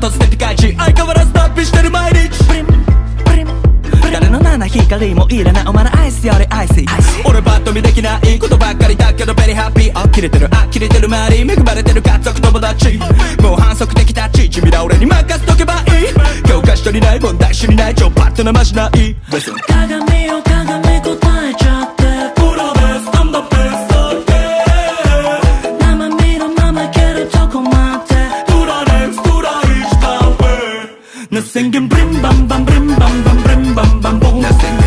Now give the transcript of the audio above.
と捨てピカイチ相変わらず脱皮してる毎日プリンプリン誰の七光もいらないお前のアイスよりアイスイ俺バッと見できないことばっかりだけどベリーハッピーあ切れてるあ切れてる周り恵まれてる家族友達もう反則的タッチ君ら俺に任せとけばいい教科書にない問題集にない超パッとなましない鏡よ鏡答えちゃってプロです I'm the best okay 生身のままいけるとこまで Do the next do the each time way Nothing can brim bam bam brim bam bam brim bam bam boom Nothing